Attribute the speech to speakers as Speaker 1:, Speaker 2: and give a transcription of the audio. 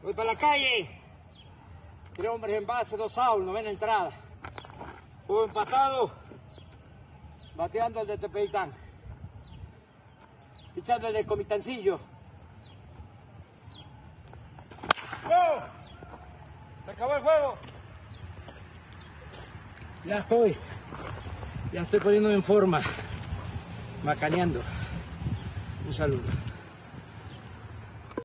Speaker 1: Voy para la calle. 3 hombres en base, 2 out, 9ª entrada. Juego empatado. Bateando el de Tepeitán. Pichando el de Comitancillo.
Speaker 2: ¡Go! ¡Se acabó el juego!
Speaker 1: Ya estoy poniéndome en forma. Macaneando. Un saludo.